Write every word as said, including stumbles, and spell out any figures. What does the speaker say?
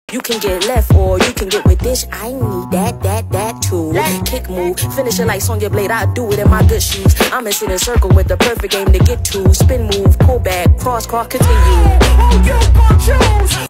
You can get left or you can get with this. I need that, that, that too. Kick move, finish it like Sonya Blade. I do it in my good shoes. I'm in a circle with the perfect game to get to. Spin move, pull back, cross, cross, continue.